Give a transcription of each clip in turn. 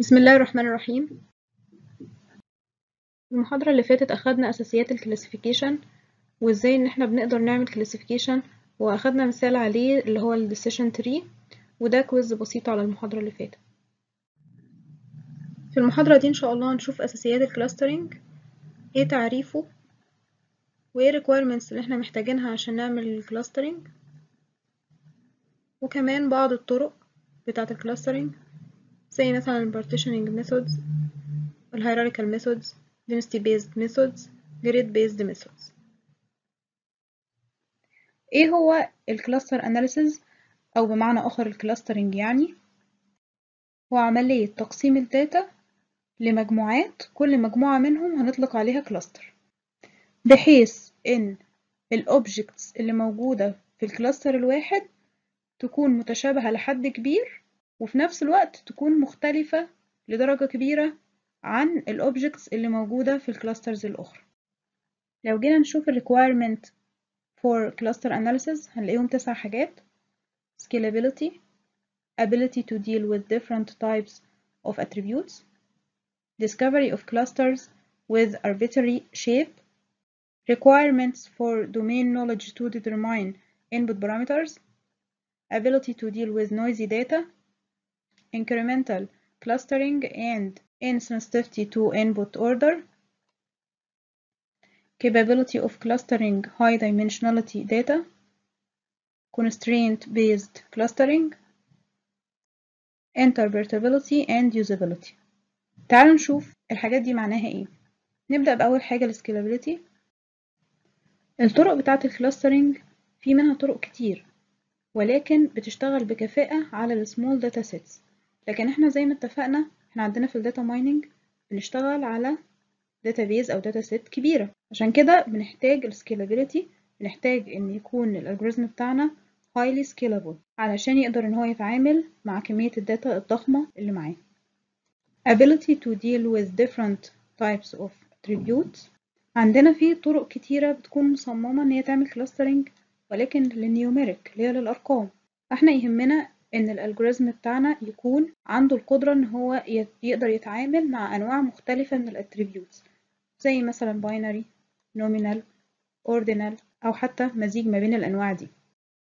بسم الله الرحمن الرحيم. المحاضرة اللي فاتت أخدنا أساسيات الكلاسيفيكيشن وإزاي إن إحنا بنقدر نعمل كلاسيفيكيشن، وأخدنا مثال عليه اللي هو الديسيشن تري، وده كويز بسيط على المحاضرة اللي فاتت. في المحاضرة دي إن شاء الله هنشوف أساسيات الكلاسترنج، إيه تعريفه وإيه requirements اللي إحنا محتاجينها عشان نعمل الكلاسترنج، وكمان بعض الطرق بتاعة الكلاسترنج زي مثلا partitioning methods، hierarchical methods، density based methods، grid based methods. ايه هو الكلاستر اناليسيز او بمعنى اخر الكلاسترنج؟ يعني هو عملية تقسيم الداتا لمجموعات، كل مجموعة منهم هنطلق عليها كلاستر، بحيث ان الاوبجكتس اللي موجودة في الكلاستر الواحد تكون متشابهة لحد كبير، وفي نفس الوقت تكون مختلفة لدرجة كبيرة عن الاوبجكتس اللي موجودة في الكلاسترز الاخرى. لو جينا نشوف requirement for cluster analysis هنلاقيهم 9 حاجات: scalability، ability to deal with different types of attributes، discovery of clusters with arbitrary shape، requirements for domain knowledge to determine input parameters، ability to deal with noisy data، incremental clustering and insensitivity to input order، capability of clustering high dimensionality data، constraint-based clustering، interpretability and usability. تعالوا نشوف الحاجات دي معناها ايه. نبدأ بأول حاجة السكيلابيليتي. الطرق بتاعة الكلاسترنج في منها طرق كتير، ولكن بتشتغل بكفاءة على السمول داتا سيتس، لكن احنا زي ما اتفقنا احنا عندنا في الداتا مايننج بنشتغل على داتا بيز او داتا سيت كبيرة، عشان كده بنحتاج السكيلابيليتي، بنحتاج ان يكون الالجوريزم بتاعنا highly scalable علشان يقدر ان هو يتعامل مع كمية الداتا الضخمة اللي معاه. ability to deal with different types of attributes. عندنا في طرق كتيرة بتكون مصممة ان هي تعمل كلاسترنج، ولكن للنيوميريك اللي هي للأرقام، فاحنا يهمنا ان الالجوريزم بتاعنا يكون عنده القدرة ان هو يقدر يتعامل مع انواع مختلفة من الاتريبيوتس، زي مثلا باينري، نومينال، اوردينال، او حتى مزيج ما بين الانواع دي.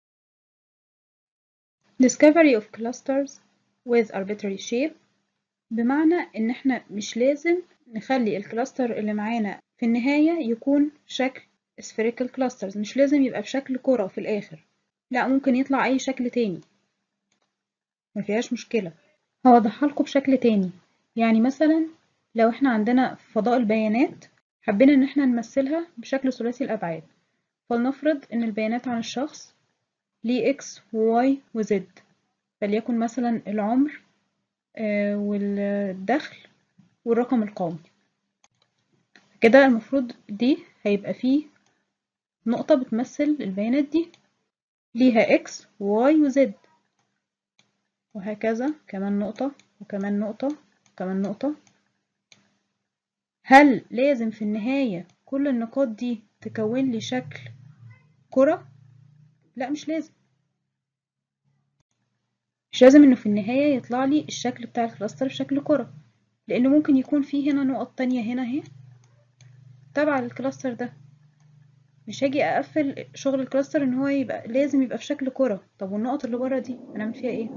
discovery of clusters with arbitrary shape، بمعنى ان احنا مش لازم نخلي الكلاستر اللي معانا في النهاية يكون شكل spherical clusters، مش لازم يبقى بشكل كرة في الاخر، لا ممكن يطلع اي شكل تاني ما فيهاش مشكلة. هوضحها لكم بشكل تاني. يعني مثلا لو احنا عندنا فضاء البيانات حبينا ان احنا نمثلها بشكل ثلاثي الابعاد، فلنفرض ان البيانات عن الشخص ليه x و y و z، فليكن مثلا العمر والدخل والرقم القومي. كده المفروض دي هيبقى فيه نقطة بتمثل البيانات دي ليها x و y و z، وهكذا كمان نقطة وكمان نقطة وكمان نقطة. هل لازم في النهاية كل النقاط دي تكون لي شكل كرة؟ لا مش لازم، مش لازم انه في النهاية يطلع لي الشكل بتاع الكلاستر في شكل كرة، لانه ممكن يكون فيه هنا نقط تانية هنا اهي تبع الكلاستر ده. مش هاجي اقفل شغل الكلاستر ان هو يبقى لازم يبقى في شكل كرة. طب والنقط اللي بره دي هنعمل فيها ايه؟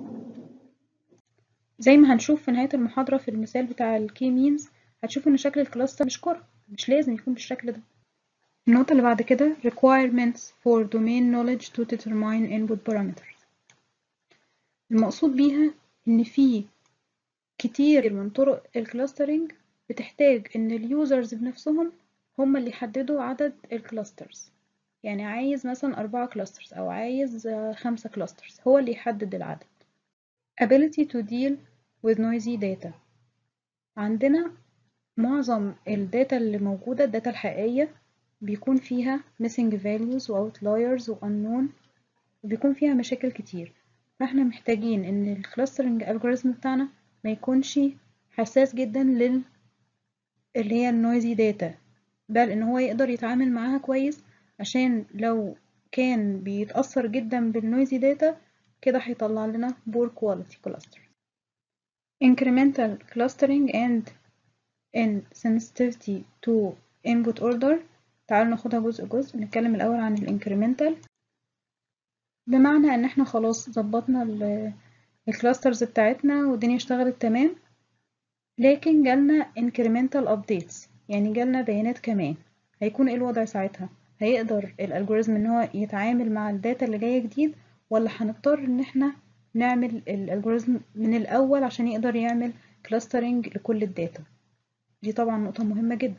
زي ما هنشوف في نهاية المحاضرة في المثال بتاع الكي مينز، هتشوفوا ان شكل الكلاستر مش كرة، مش لازم يكون بالشكل ده. النقطة اللي بعد كده requirements for domain knowledge to determine input parameters. المقصود بيها ان في كتير من طرق الكلاسترنج بتحتاج ان اليوزرز بنفسهم هم اللي يحددوا عدد الكلاسترز. يعني عايز مثلا 4 كلاسترز او عايز 5 كلاسترز، هو اللي يحدد العدد. ability to deal with noisy data. عندنا معظم الداتا اللي موجودة، الداتا الحقيقية، بيكون فيها missing values و outliers و unknown، وبيكون فيها مشاكل كتير، فاحنا محتاجين ان الكلاسترنج algorithm بتاعنا ما يكونش حساس جدا اللي هي النويزي داتا، بل ان هو يقدر يتعامل معاها كويس، عشان لو كان بيتأثر جدا بالنويزي داتا كده هيطلع لنا poor quality cluster. incremental clustering and insensitivity to input order. تعالوا ناخدها جزء جزء. نتكلم الأول عن الانكريمنتال، بمعنى ان احنا خلاص ظبطنا الكلاسترز بتاعتنا والدنيا اشتغلت تمام، لكن جالنا incremental updates، يعني جالنا بيانات كمان. هيكون ايه الوضع ساعتها؟ هيقدر الالجوريزم ان هو يتعامل مع الداتا اللي جاية جديد، ولا هنضطر ان احنا نعمل الالجوريزم من الاول عشان يقدر يعمل كلاسترنج لكل الداتا؟ دي طبعا نقطة مهمة جدا.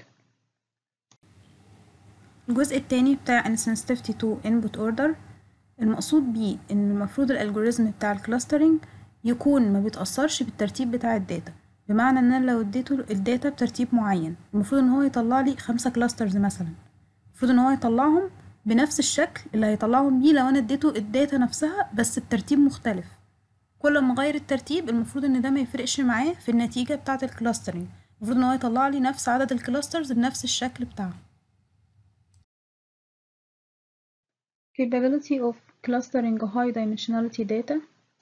الجزء التاني بتاع insensitivity to input order، المقصود بيه ان المفروض الالجوريزم بتاع الكلاسترنج يكون ما بيتأثرش بالترتيب بتاع الداتا. بمعنى ان انا لو اديته الداتا بترتيب معين، المفروض ان هو يطلع لي 5 كلاسترز مثلا، المفروض ان هو يطلعهم بنفس الشكل اللي هيطلعهم بيه لو انا اديته الداتا نفسها بس بترتيب مختلف. كل ما اغير الترتيب المفروض ان ده ما يفرقش معاه في النتيجة بتاعة الكلاسترنج، المفروض ان هو يطلع لي نفس عدد الكلاسترز بنفس الشكل بتاعها. Capability of clustering high dimensionality data.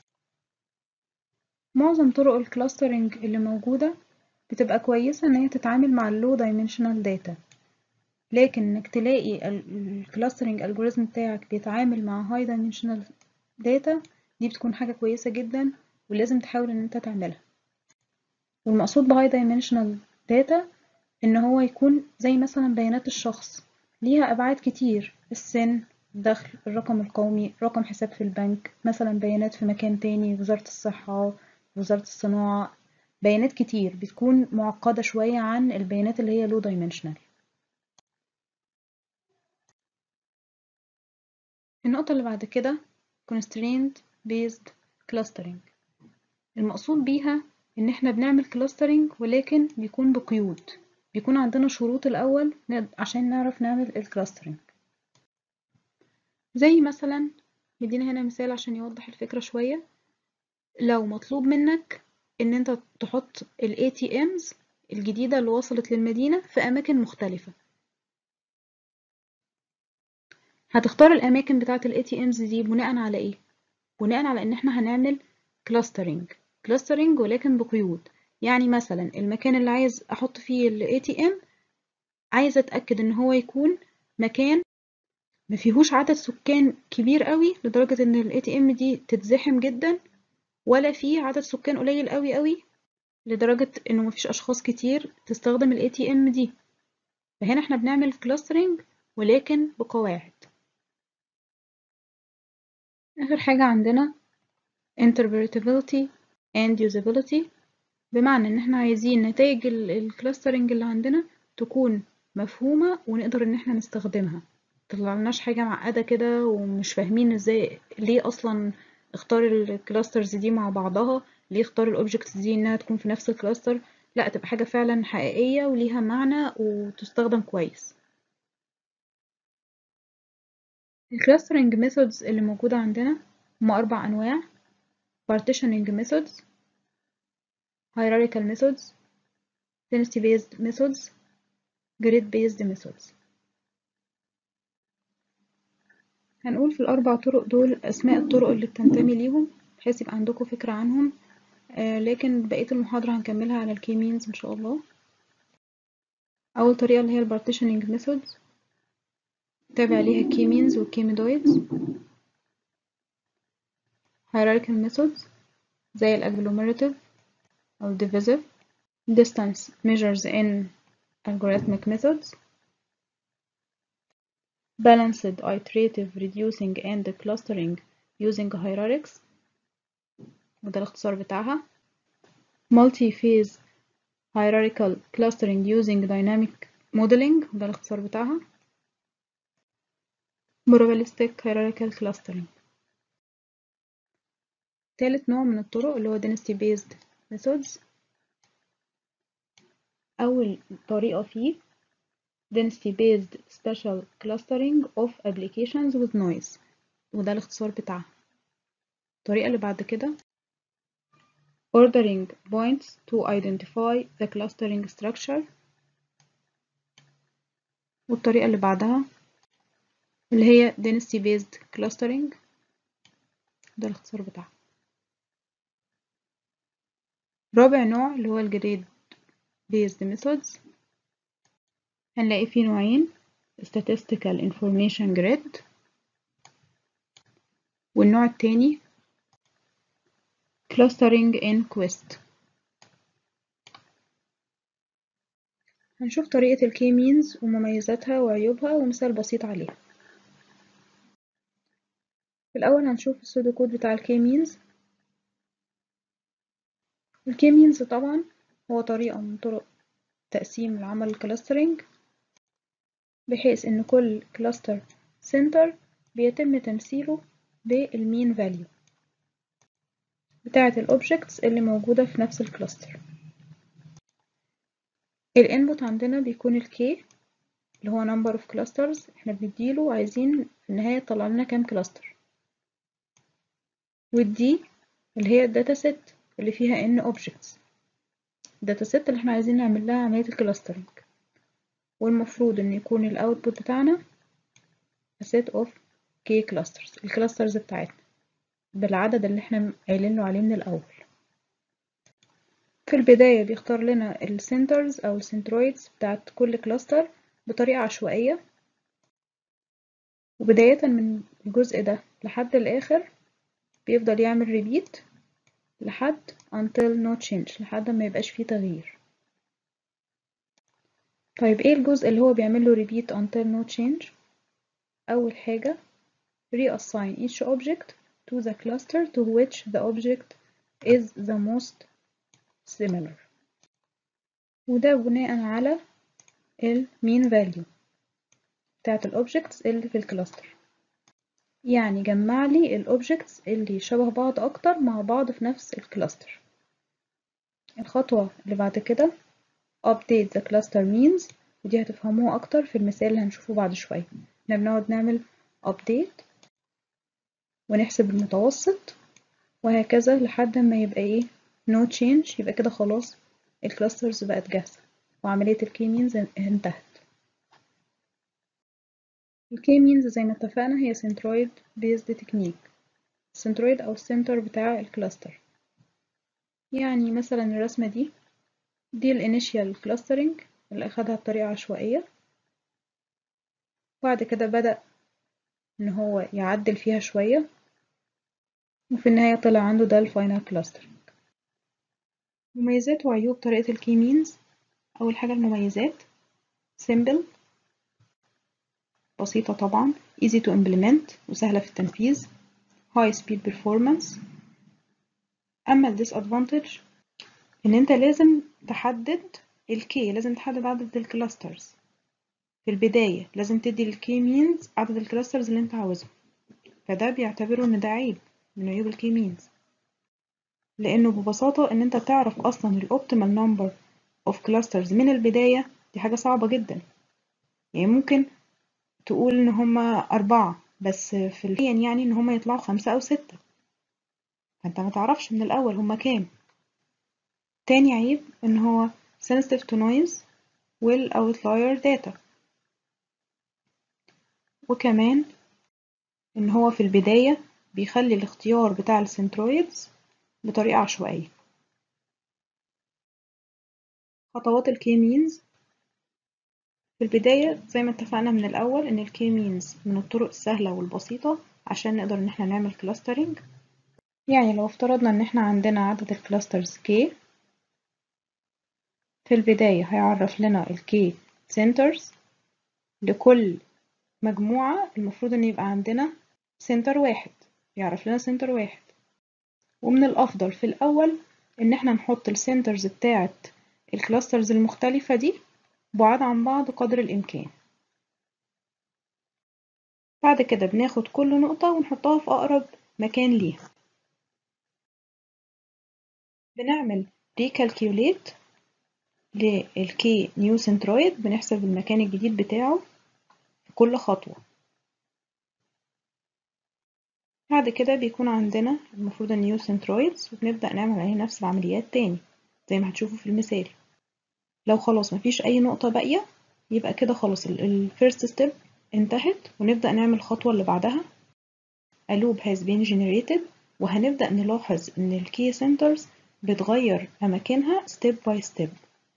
معظم طرق الكلاسترنج اللي موجودة بتبقى كويسة ان هي تتعامل مع اللو دايمنشنال داتا، لكن انك تلاقي الكلاسترنج الجوريزم بتاعك بيتعامل مع هاي دايمنشنال داتا، دي بتكون حاجة كويسة جدا ولازم تحاول ان انت تعملها. والمقصود بهاي دايمنشنال داتا ان هو يكون زي مثلا بيانات الشخص ليها ابعاد كتير، السن، الدخل، الرقم القومي، رقم حساب في البنك، مثلا بيانات في مكان تاني، وزارة الصحة، وزارة الصناعة. بيانات كتير بتكون معقدة شوية عن البيانات اللي هي low dimensional. النقطة اللي بعد كده constraint based clustering. المقصود بيها ان احنا بنعمل clustering ولكن بيكون بقيود، بيكون عندنا شروط الاول عشان نعرف نعمل الكلاسترنج. زي مثلا مدينا هنا مثال عشان يوضح الفكرة شوية. لو مطلوب منك ان انت تحط ال ATMs الجديدة اللي وصلت للمدينة في اماكن مختلفة، هتختار الاماكن بتاعة ال ATMs دي بناء على ايه؟ بناء على ان احنا هنعمل كلاسترنج ولكن بقيود. يعني مثلا المكان اللي عايز احط فيه ال ATM عايزة اتأكد ان هو يكون مكان ما فيهوش عدد سكان كبير قوي لدرجة ان ال ATM دي تتزحم جدا، ولا فيه عدد سكان قليل قوي قوي لدرجة انه مفيش اشخاص كتير تستخدم ال ATM دي. فهنا احنا بنعمل كلاسترنج ولكن بقواعد. اخر حاجة عندنا interpretability and usability، بمعنى ان احنا عايزين نتائج الكلاسترنج اللي عندنا تكون مفهومة ونقدر ان احنا نستخدمها، متطلعلناش حاجة معقدة كده ومش فاهمين ازاي ليه اصلا اختار الكلاسترز دي مع بعضها، ليه اختار الاوبجكتس دي انها تكون في نفس الكلاستر. لا، تبقى حاجة فعلا حقيقية وليها معنى وتستخدم كويس. الكلاسترنج ميثودز اللي موجودة عندنا هما 4 انواع: partitioning methods، hierarchical methods، density based methods، grid based methods. هنقول في ال4 طرق دول أسماء الطرق اللي بتنتمي ليهم بحيث يبقى عندكم فكرة عنهم، لكن بقية المحاضرة هنكملها على الكي مينز إن شاء الله. أول طريقة اللي هي ال partitioning methods، تابع ليها الكي مينز والكي ميدويدز. hierarchical methods زي ال agglomerative أو ال divisive. distance measures in algorithmic methods. balanced iterative reducing and clustering using hierarchies، وده الاختصار بتاعها. multi-phase hierarchical clustering using dynamic modeling، وده الاختصار بتاعها. probabilistic hierarchical clustering. تالت نوع من الطرق اللي هو density based methods. أول طريقة فيه density based spatial clustering of applications with noise، وده الاختصار بتاعها. الطريقة اللي بعد كده ordering points to identify the clustering structure، والطريقة اللي بعدها اللي هي density based clustering، ده الاختصار بتاعها. رابع نوع اللي هو الجريد based methods، هنلاقي فيه نوعين: statistical information grid، والنوع التاني clustering in quest. هنشوف طريقة الكي مينز ومميزاتها وعيوبها ومثال بسيط عليها. في الأول هنشوف السودو كود بتاع الكي مينز. الكي مينز طبعا هو طريقة من طرق تقسيم العمل الكلاسترنج، بحيث إن كل كلاستر سنتر بيتم تمثيله بالمين فاليو بتاعة الأوبجكتس اللي موجودة في نفس الكلاستر. الانبوت عندنا بيكون الكي اللي هو number of clusters، احنا بنديله عايزين في النهاية يطلع لنا كام كلاستر، والدي اللي هي الداتا سيت اللي فيها n objects، الداتا سيت اللي احنا عايزين نعمل لها عملية الكلاسترنج، والمفروض ان يكون الاوتبوت بتاعنا a set of k clusters، الكلاسترز بتاعتنا بالعدد اللي احنا قايلين له عليه من الاول. في البداية بيختار لنا السنترز او السنترويدز بتاعت كل كلاستر بطريقة عشوائية، وبداية من الجزء ده لحد الاخر بيفضل يعمل repeat لحد until no change، لحد ما يبقاش فيه تغيير. طيب ايه الجزء اللي هو بيعمل له repeat until no change؟ اول حاجة reassign each object to the cluster to which the object is the most similar، وده بناء على ال mean value بتاعت الobjects اللي في الكلاستر. يعني جمع لي الobjects اللي شبه بعض اكتر مع بعض في نفس الكلاستر. الخطوة اللي بعد كده update the cluster means، ودي هتفهموها اكتر في المثال اللي هنشوفه بعد شوية. احنا بنقعد نعمل update ونحسب المتوسط وهكذا لحد ما يبقى ايه no change، يبقى كده خلاص الكلاسترز بقت جاهزة وعملية الكي مينز انتهت. الكي مينز زي ما اتفقنا هي سنترويد بيزد تكنيك، السنترويد او السنتر بتاع الكلاستر. يعني مثلا الرسمة دي الانيشيال كلاسترنج اللي اخدها بطريقة عشوائية، بعد كده بدأ ان هو يعدل فيها شوية، وفي النهاية طلع عنده ده الفاينل كلاستر. مميزات وعيوب طريقة الكي مينز. أول حاجة المميزات simple، بسيطة طبعا، easy to implement وسهلة في التنفيذ، high speed performance. أما ال disadvantage إن أنت لازم تحدد الكي، لازم تحدد عدد الكلاسترز في البداية، لازم تدي الكي مينز عدد الكلاسترز اللي أنت عاوزهم، فده بيعتبروا إن ده عيب من عيوب الكي مينز، لأنه ببساطة إن أنت تعرف أصلا الأوبتيمال نمبر of clusters من البداية دي حاجة صعبة جدا. يعني ممكن تقول إن هما 4 بس في الحقيقة يعني إن هما يطلعوا 5 أو 6، فأنت ما تعرفش من الأول هما كام. تاني عيب إن هو sensitive to noise والoutlier data، وكمان إن هو في البداية بيخلي الاختيار بتاع السنترويدز بطريقة عشوائية. خطوات الكي مينز في البداية زي ما اتفقنا من الأول إن الكي مينز من الطرق السهلة والبسيطة عشان نقدر إن احنا نعمل كلاسترنج. يعني لو افترضنا إن احنا عندنا عدد الكلاسترز k، في البداية هيعرف لنا الكي سنترز، لكل مجموعة المفروض إن يبقى عندنا سنتر واحد، يعرف لنا سنتر واحد. ومن الأفضل في الأول إن احنا نحط السنترز بتاعة الكلاسترز المختلفة دي بعاد عن بعض قدر الإمكان. بعد كده بناخد كل نقطة ونحطها في أقرب مكان ليها، بنعمل recalculate للكي نيو سنترويد، بنحسب المكان الجديد بتاعه في كل خطوة. بعد كده بيكون عندنا المفروض النيو سنترويدز وبنبدأ نعمل عليه نفس العمليات تاني زي ما هتشوفوا في المثال. لو خلاص مفيش أي نقطة باقية يبقى كده خلاص الفيرست ستيب انتهت، ونبدأ نعمل الخطوة اللي بعدها a loop has been generated، وهنبدأ نلاحظ إن الكي سنترز بتغير أماكنها step by step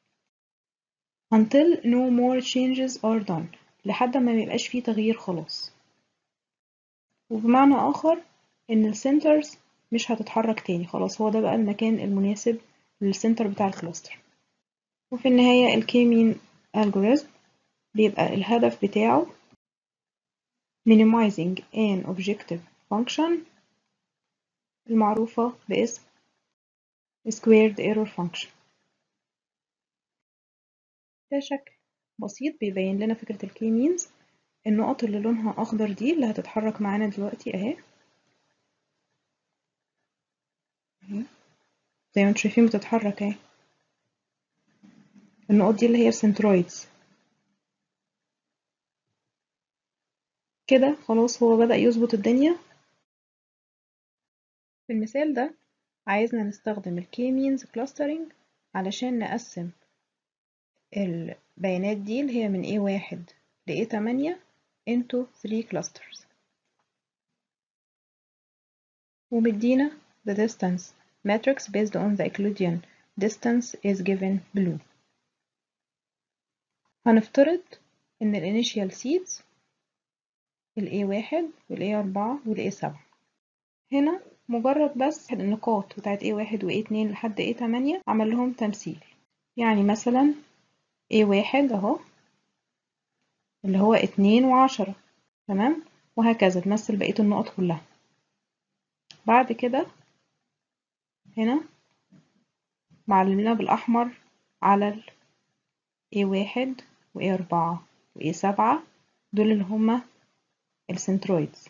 until no more changes are done لحد ما ميبقاش فيه تغيير خلاص. وبمعنى آخر إن السنترز مش هتتحرك تاني خلاص، هو ده بقى المكان المناسب للسنتر بتاع الكلاستر. وفي النهاية الكي مين algorithm بيبقى الهدف بتاعه minimizing an objective function المعروفة باسم squared error function. ده شكل بسيط بيبين لنا فكرة الكي مينز. النقط اللي لونها أخضر دي اللي هتتحرك معانا دلوقتي أهي، زي ما انتم شايفين بتتحرك اهي. النقط دي اللي هي السنترويدز. كده خلاص هو بدأ يظبط الدنيا. في المثال ده عايزنا نستخدم الكي مينز كلاسترنج علشان نقسم البيانات دي اللي هي من A1 ل A8 into 3 clusters، ومدينا the distance matrix based on the Euclidean distance is given below. هنفترض إن ال initial seeds ال A1 وال A4 وال A7. هنا مجرد بس النقاط بتاعت A1 و A2 لحد A8 عمل لهم تمثيل. يعني مثلا A1 اهو اللي هو 2 و10، تمام، وهكذا تمثل بقية النقط كلها. بعد كده هنا معلمنا بالأحمر على ال A1 و A4 و A7 دول اللي هما السنترويدز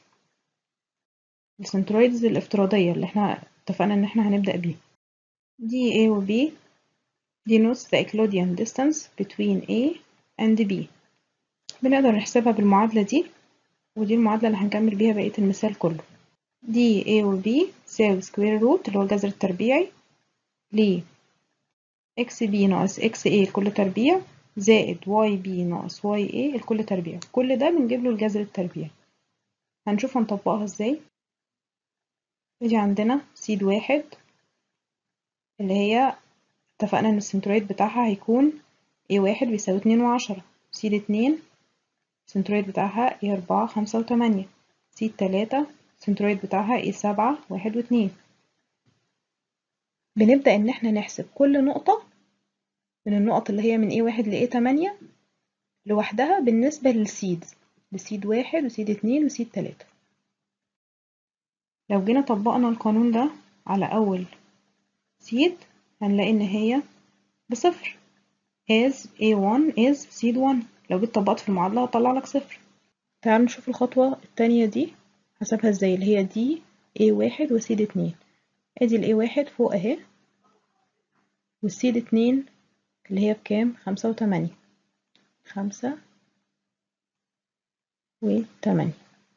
الافتراضية اللي احنا اتفقنا ان احنا هنبدأ بيها. دي A و B denotes the Euclidean distance between A and B. بنقدر نحسبها بالمعادلة دي، ودي المعادلة اللي هنكمل بيها بقية المثال كله. دي A و B تساوي سكوير روت اللي هو الجذر التربيعي ل XB ناقص XA لكل تربيع زائد YB ناقص YA لكل تربيع. كل ده بنجيب له الجذر التربيعي. هنشوف هنطبقها ازاي. يجي عندنا سيد 1 اللي هي اتفقنا ان السنترويد بتاعها هيكون A1 بيساوي 2 و10. سيد 2 السنترويد بتاعها A4 5 و8. سيد 3 السنترويد بتاعها A7 1 و2. بنبدأ ان احنا نحسب كل نقطة من النقط اللي هي من A1 ل A8 لوحدها بالنسبة للسيدز، لسيد 1 وسيد 2 وسيد 3. لو جينا طبقنا القانون ده على أول سيد هنلاقي إن هي بصفر as A1 is seed 1. لو جيت طبقت في المعادلة هطلع لك صفر. تعالوا نشوف الخطوة التانية دي حسبها ازاي، اللي هي دي A1 وسيد 2. ادي ال A1 فوق اهي، والسيد 2 اللي هي بكام؟ 5 و8. 5 و8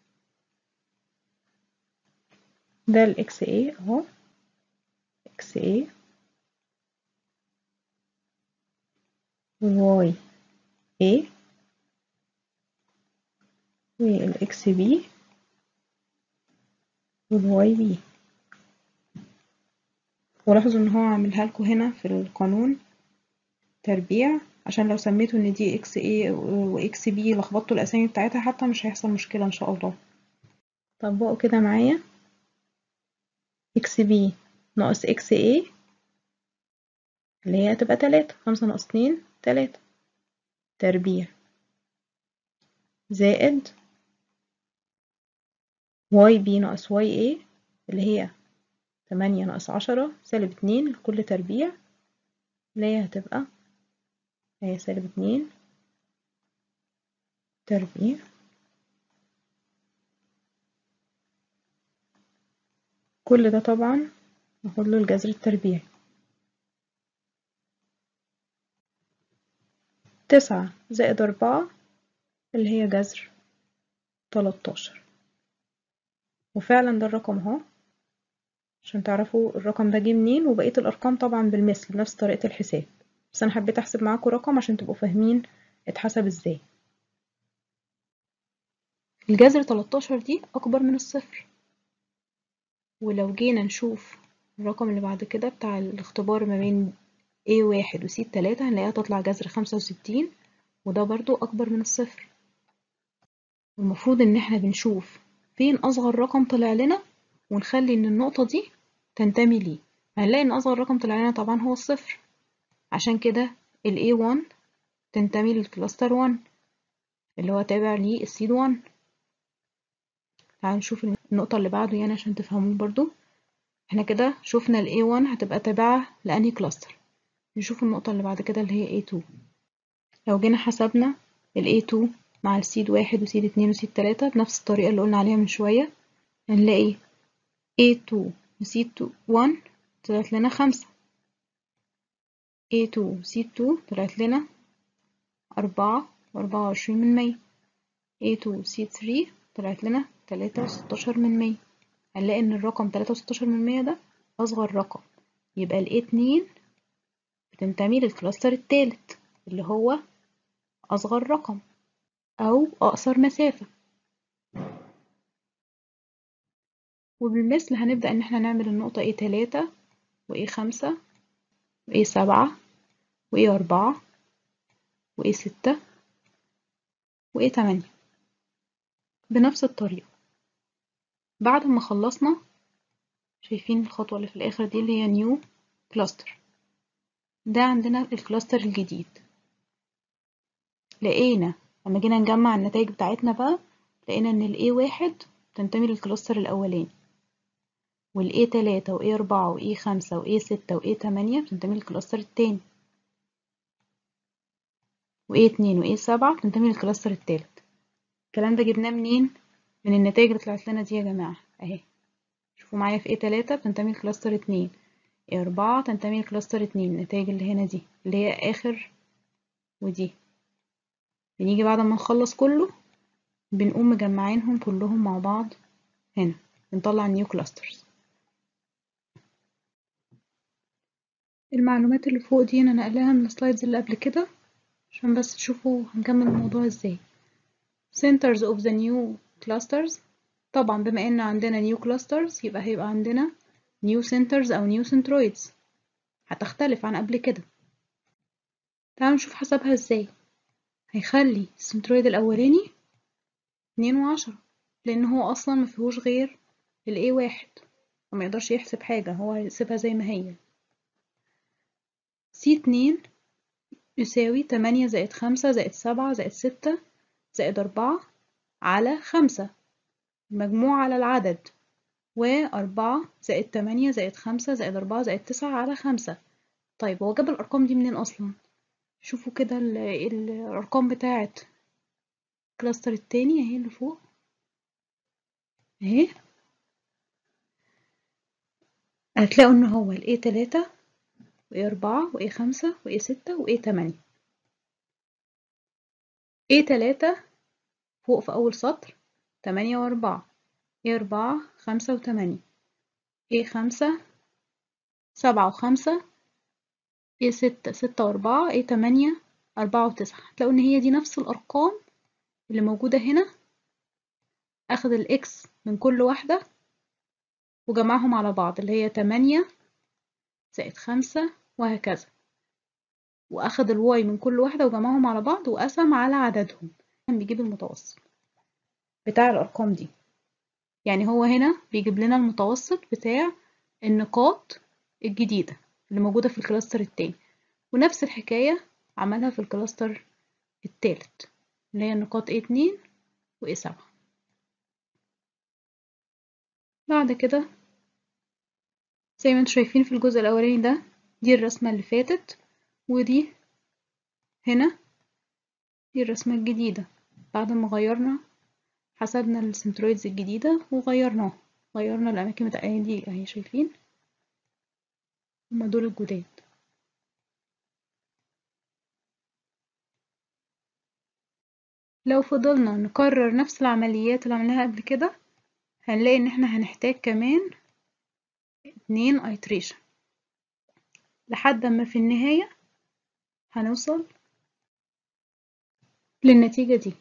ده ال XA اهو، XA وال YA وال XB وال YB. ولاحظوا ان هو عاملها لكم هنا في القانون تربيع عشان لو سميتوا ان دي XA و XB لخبطتوا الاسامي بتاعتها حتى مش هيحصل مشكلة ان شاء الله. طبقوا كده معايا XB ناقص XA اللي هي هتبقى 3. 5 ناقص 2 3 تربيع زائد YB ناقص YA اللي هي 8 ناقص 10 سالب 2 لكل تربيع اللي هي هتبقى هي سالب 2 تربيع. كل ده طبعا ناخد له الجذر التربيعي. 9 زائد 4 اللي هي جذر 13. وفعلا ده الرقم اهو عشان تعرفوا الرقم ده جه منين، وبقية الأرقام طبعا بالمثل بنفس طريقة الحساب، بس أنا حبيت أحسب معاكم رقم عشان تبقوا فاهمين اتحسب ازاي. الجذر 13 دي أكبر من الصفر، ولو جينا نشوف الرقم اللي بعد كده بتاع الاختبار ما بين A1 و C3 هنلاقيها تطلع جذر 65، وده برضو أكبر من الصفر. المفروض إن احنا بنشوف فين أصغر رقم طلع لنا ونخلي إن النقطة دي تنتمي ليه. هنلاقي إن أصغر رقم طلع لنا طبعا هو الصفر، عشان كده ال A1 تنتمي للكلاستر 1 اللي هو تابع للسيد 1. تعالوا نشوف النقطة اللي بعده يعني عشان تفهمون برضو. احنا كده شفنا ال A1 هتبقى تابعة لأنهي كلاستر. نشوف النقطة اللي بعد كده اللي هي A2. لو جينا حسبنا ال A2 مع السيد 1 وسيد 2 وسيد 3 بنفس الطريقة اللي قلنا عليها من شوية، هنلاقي A2 وسيد 1 طلعت لنا 5، A2 وسيد 2 طلعت لنا 4.24%، A2 وسيد 3 طلعت لنا 3.16%. هنلاقي إن الرقم 3.16% ده أصغر رقم، يبقى ال A2 بتنتمي للكلاستر التالت اللي هو أصغر رقم أو أقصر مسافة. وبالمثل هنبدأ إن احنا نعمل النقطة A3 و A5 و A7 و A4 و A6 و A8 بنفس الطريقة. بعد ما خلصنا، شايفين الخطوة اللي في الآخر دي اللي هي نيو كلاستر، ده عندنا الكلاستر الجديد. لقينا لما جينا نجمع النتائج بتاعتنا بقى، لقينا إن ال A1 تنتمي للكلاستر الأولاني، وال A3 و A4 و A5 و A6 و A8 بتنتمي للكلاستر التاني، و A2 و A7 بتنتمي للكلاستر التالت. الكلام ده جبناه منين؟ من النتائج اللي طلعت لنا دي يا جماعة اهي. شوفوا معايا في A3 بتنتمي لكلاستر 2، A4 تنتمي لكلاستر 2، النتائج اللي هنا دي اللي هي آخر ودي. بنيجي بعد ما نخلص كله بنقوم مجمعينهم كلهم مع بعض هنا، بنطلع النيو كلاسترز. المعلومات اللي فوق دي أنا نقلاها من السلايدز اللي قبل كده عشان بس تشوفوا هنكمل الموضوع ازاي. centers of the new clusters، طبعا بما ان عندنا new clusters يبقى هيبقى عندنا new centers او new centroids، هتختلف عن قبل كده. تعالوا نشوف حسبها ازاي. هيخلي السنترويد الاولاني 2.10 لان هو اصلا مفيهوش غير ال A1 وما يقدرش يحسب حاجة، هو هيسيبها زي ما هي. C2 يساوي 8 زائد 5 زائد 7 زائد 6 زائد 4 على 5 المجموع على العدد، و4 زائد 8 زائد 5 زائد 4 زائد 9 على 5. طيب هو جاب الأرقام دي منين أصلا؟ شوفوا كده الأرقام بتاعة الكلاستر التاني اهي اللي فوق اهي، هتلاقوا ان هو ال A3 و A4 و A5 و A6 و A8. A3 فوق في أول سطر 8 و4، A4 5 و8، A5 7 و5، A6 6 و4، A8 4 و9. هتلاقوا ان هي دي نفس الأرقام اللي موجودة هنا، أخد الإكس من كل واحدة وجمعهم على بعض اللي هي 8 زائد 5 وهكذا، وأخد الواي من كل واحدة وجمعهم على بعض وقسم على عددهم، بيجيب المتوسط بتاع الأرقام دي. يعني هو هنا بيجيب لنا المتوسط بتاع النقاط الجديدة اللي موجودة في الكلاستر التاني، ونفس الحكاية عملها في الكلاستر التالت اللي هي النقاط A2 و A7. بعد كده زي ما انتم شايفين في الجزء الأولاني ده، دي الرسمة اللي فاتت، ودي هنا دي الرسمة الجديدة بعد ما غيرنا، حسبنا السنترويدز الجديدة وغيرناها، غيرنا الأماكن بتاع دي اهي، شايفين هما دول الجداد. لو فضلنا نكرر نفس العمليات اللي عملناها قبل كده هنلاقي ان احنا هنحتاج كمان 2 iteration لحد ما في النهاية هنوصل للنتيجة دي.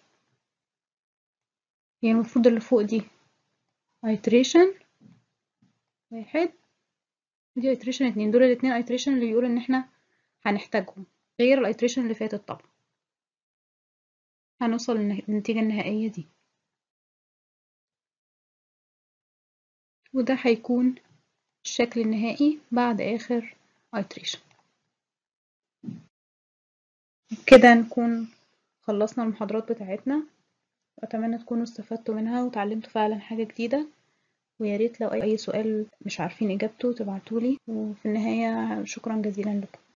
يعني المفروض اللي فوق دي iteration 1، دي iteration 2. دول الاتنين iteration اللي بيقول ان احنا هنحتاجهم، غير الiteration اللي فاتت طبعا. هنوصل للنتيجة النهائية دي، وده هيكون الشكل النهائي بعد آخر iteration. كده نكون خلصنا المحاضرات بتاعتنا، وأتمنى تكونوا استفدتوا منها وتعلمتوا فعلا حاجة جديدة. وياريت لو أي سؤال مش عارفين إجابته تبعتولي. وفي النهاية شكرا جزيلا لكم.